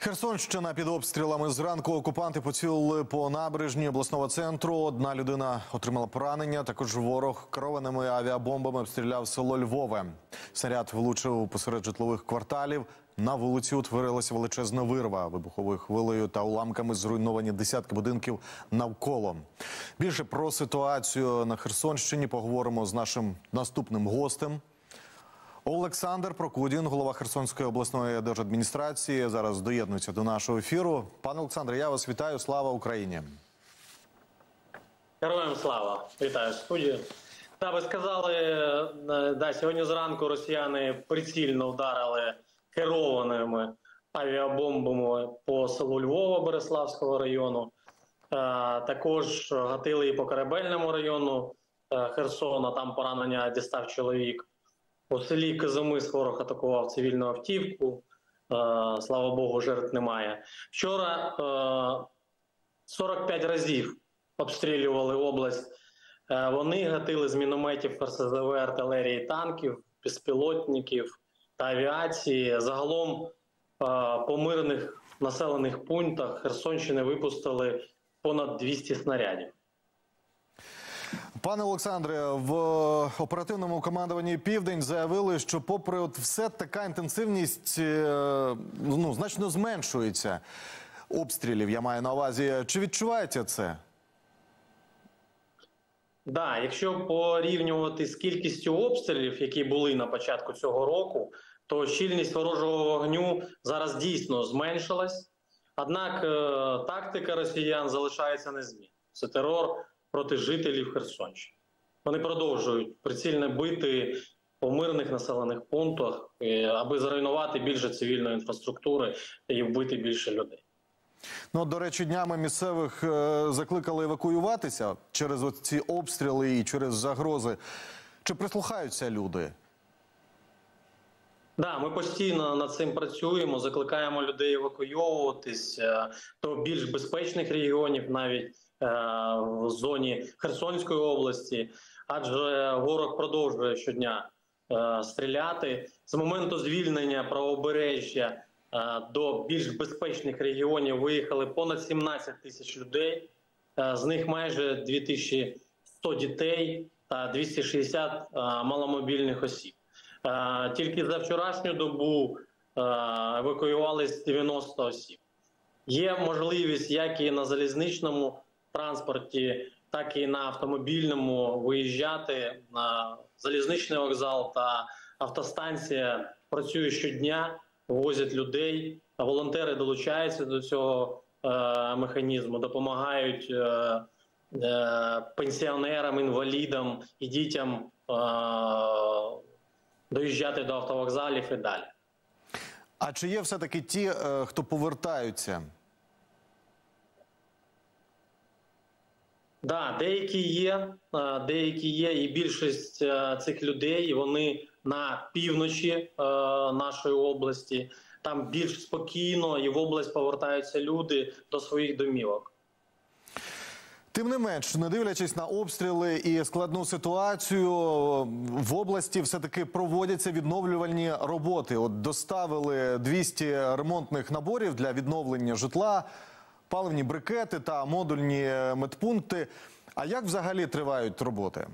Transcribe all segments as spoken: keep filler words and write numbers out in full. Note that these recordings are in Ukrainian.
Херсонщина під обстрілами. Зранку окупанти поцілили по набережні обласного центру. Одна людина отримала поранення. Також ворог керованими авіабомбами обстріляв село Львове. Снаряд влучив посеред житлових кварталів. На вулиці утворилася величезна вирва. Вибуховою хвилею та уламками зруйновані десятки будинків навколо. Більше про ситуацію на Херсонщині поговоримо з нашим наступним гостем. Олександр Прокудін, голова Херсонської обласної держадміністрації, зараз доєднується до нашого ефіру. Пане Олександре, я вас вітаю. Слава Україні! Героям слава! Вітаю студію. Та ви сказали, да, сьогодні зранку росіяни прицільно вдарили керованими авіабомбами по селу Львова Береславського району. Також гатили і по Корабельному району Херсона, там поранення дістав чоловік. У селі Козомис ворог атакував цивільну автівку. Слава Богу, жертв немає. Вчора сорок п'ять разів обстрілювали область. Вони гатили з мінометів, РСЗВ, артилерії, танків, безпілотників та авіації. Загалом по мирних населених пунктах Херсонщини випустили понад двісті снарядів. Пане Олександре, в оперативному командуванні «Південь» заявили, що попри от все, така інтенсивність ну, значно зменшується обстрілів, я маю на увазі. Чи відчуваєте це? Так, да, якщо порівнювати з кількістю обстрілів, які були на початку цього року, то щільність ворожого вогню зараз дійсно зменшилась. Однак тактика росіян залишається незмінною. Це терор проти жителів Херсонщини. Вони продовжують прицільно бити по мирних населених пунктах, аби зруйнувати більше цивільної інфраструктури і вбити більше людей. Ну, до речі, днями місцевих закликали евакуюватися через ці обстріли і через загрози. Чи прислухаються люди? Так, да, ми постійно над цим працюємо, закликаємо людей евакуйовуватись до більш безпечних регіонів, навіть в зоні Херсонської області, адже ворог продовжує щодня стріляти. З моменту звільнення правобережжя до більш безпечних регіонів виїхали понад сімнадцять тисяч людей, з них майже дві тисячі сто дітей та двісті шістдесят маломобільних осіб. Тільки за вчорашню добу евакуювались дев'яносто осіб. Є можливість як і на залізничному транспорті, так і на автомобільному виїжджати. На залізничний вокзал та автостанція працює щодня, возять людей, а волонтери долучаються до цього е, механізму, допомагають е, е, пенсіонерам, інвалідам і дітям е, доїжджати до автовокзалів і далі. А чи є все-таки ті, е, хто повертаються? Да, деякі є, деякі є, і більшість цих людей, вони на півночі нашої області, там більш спокійно, і в область повертаються люди до своїх домівок. Тим не менш, не дивлячись на обстріли і складну ситуацію, в області все-таки проводяться відновлювальні роботи. От доставили двісті ремонтних наборів для відновлення житла, паливні брикети та модульні медпункти. А як взагалі тривають роботи?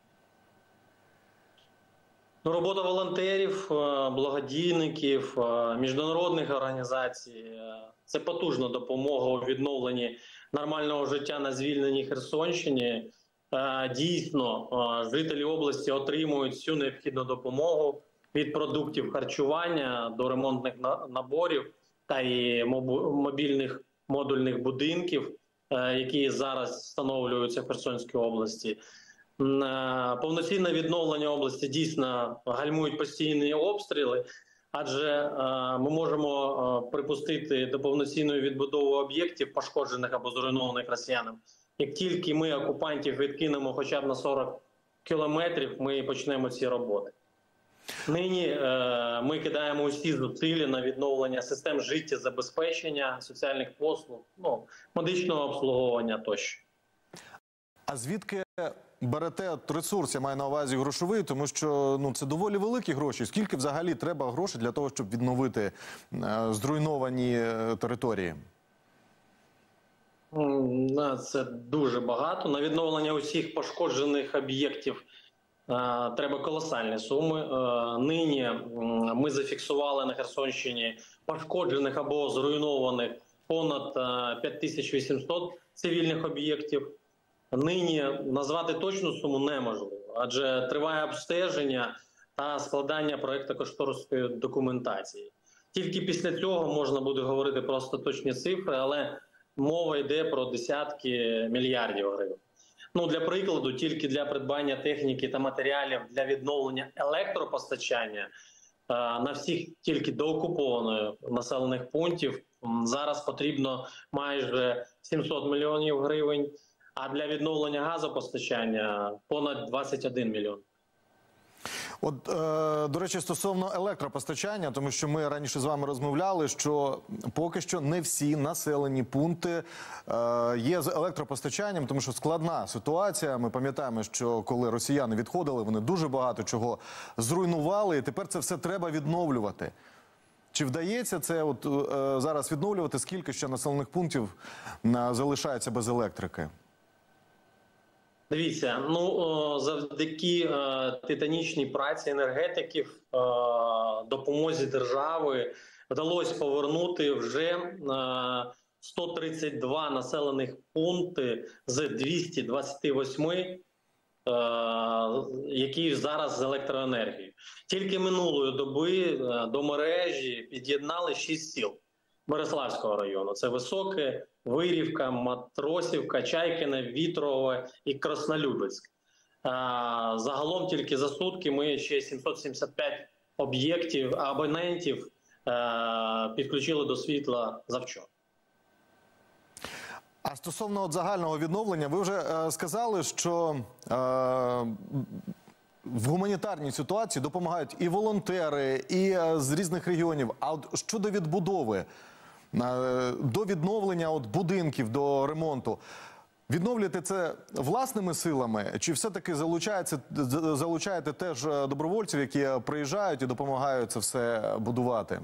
Ну, робота волонтерів, благодійників, міжнародних організацій – це потужна допомога у відновленні нормального життя на звільненій Херсонщині. Дійсно, жителі області отримують всю необхідну допомогу від продуктів харчування до ремонтних наборів та і мобільних модульних будинків, які зараз встановлюються в Херсонській області. Повноцінне відновлення області дійсно гальмують постійні обстріли, адже ми можемо припустити до повноцінної відбудови об'єктів, пошкоджених або зруйнованих росіянами. Як тільки ми окупантів відкинемо хоча б на сорок кілометрів, ми почнемо ці роботи. Нині е, ми кидаємо усі зусилля на відновлення систем життєзабезпечення, соціальних послуг, ну, медичного обслуговування тощо. А звідки берете от ресурс, я маю на увазі грошовий, тому що ну, це доволі великі гроші. Скільки взагалі треба грошей для того, щоб відновити е, зруйновані е, території? М, Це дуже багато. На відновлення усіх пошкоджених об'єктів е, треба колосальні суми. Е, Нині м, ми зафіксували на Херсонщині пошкоджених або зруйнованих понад е, п'ять тисяч вісімсот цивільних об'єктів. Нині назвати точну суму неможливо, адже триває обстеження та складання проєктно-кошторисної документації. Тільки після цього можна буде говорити про остаточні цифри, але мова йде про десятки мільярдів гривень. Ну, для прикладу, тільки для придбання техніки та матеріалів для відновлення електропостачання е, на всіх тільки доокупованих населених пунктів м, зараз потрібно майже сімсот мільйонів гривень, а для відновлення газопостачання понад двадцять один мільйон. От, е, до речі, стосовно електропостачання, тому що ми раніше з вами розмовляли, що поки що не всі населені пункти е, є з електропостачанням, тому що складна ситуація. Ми пам'ятаємо, що коли росіяни відходили, вони дуже багато чого зруйнували, і тепер це все треба відновлювати. Чи вдається це от, е, зараз відновлювати? Скільки ще населених пунктів е, залишається без електрики? Дивіться, ну завдяки е, титанічній праці енергетиків, е, допомозі держави вдалося повернути вже е, сто тридцять два населених пункти з двохсот двадцяти восьми, е, які зараз з електроенергією. Тільки минулої доби е, до мережі під'єднали шість сіл Береславського району. Це Високе, Вирівка, Матросівка, Чайкине, Вітрове і Краснолюбецьк. А, загалом тільки за сутки ми ще сімсот сімдесят п'ять об'єктів, абонентів а, підключили до світла завчора. А стосовно от загального відновлення, ви вже е, сказали, що е, в гуманітарній ситуації допомагають і волонтери, і е, з різних регіонів. А от щодо відбудови, до відновлення от будинків, до ремонту. Відновлюєте це власними силами? Чи все-таки залучаєте теж добровольців, які приїжджають і допомагають це все будувати?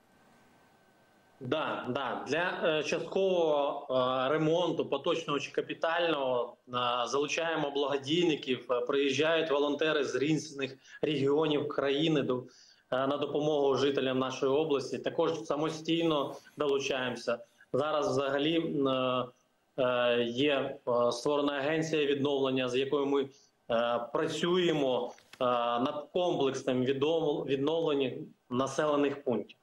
Да, да. Для е, часткового е, ремонту, поточного чи капітального, е, залучаємо благодійників, е, приїжджають волонтери з різних регіонів країни до на допомогу жителям нашої області. Також самостійно долучаємося. Зараз взагалі є створена агенція відновлення, з якою ми працюємо над комплексним відновленням населених пунктів.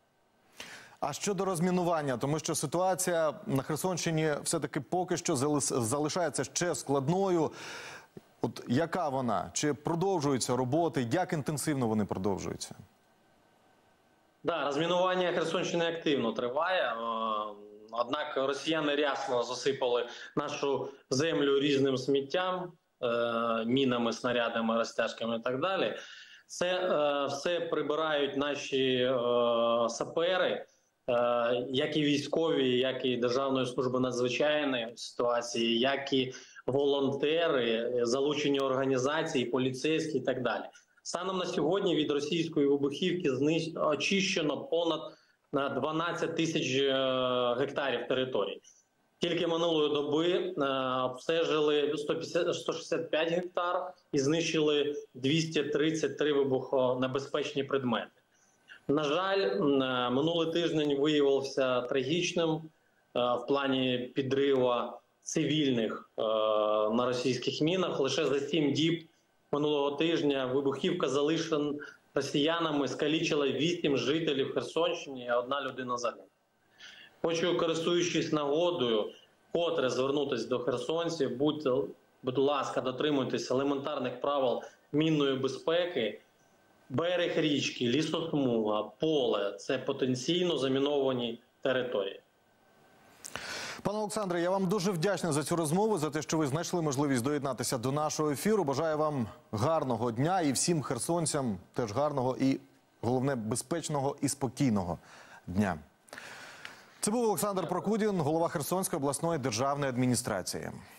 А щодо розмінування, тому що ситуація на Херсонщині все-таки поки що залишається ще складною. От яка вона? Чи продовжуються роботи? Як інтенсивно вони продовжуються? Да, розмінування Херсонщини активно триває. Однак росіяни рясно засипали нашу землю різним сміттям, мінами, снарядами, розтяжками і так далі. Це все прибирають наші сапери, як і військові, як і Державної служби надзвичайної ситуації, як і волонтери, залучені організації, поліцейські і так далі. Станом на сьогодні від російської вибухівки знищ... очищено понад дванадцять тисяч гектарів території. Тільки минулої доби е, обстежили сто шістдесят п'ять гектар і знищили двісті тридцять три вибухонебезпечні предмети. На жаль, е, минулий тиждень виявився трагічним е, в плані підриву цивільних е, на російських мінах. Лише за сім діб минулого тижня вибухівка, залишена росіянами, скалічила вісім жителів Херсонщини, а одна людина загинула. Хочу, користуючись нагодою, вкотре звернутися до херсонців. Будьте, будь ласка, дотримуйтесь елементарних правил мінної безпеки. Берег річки, лісосмуга, поле – це потенційно заміновані території. Пане Олександре, я вам дуже вдячний за цю розмову, за те, що ви знайшли можливість доєднатися до нашого ефіру. Бажаю вам гарного дня і всім херсонцям теж гарного і, головне, безпечного і спокійного дня. Це був Олександр Прокудін, голова Херсонської обласної державної адміністрації.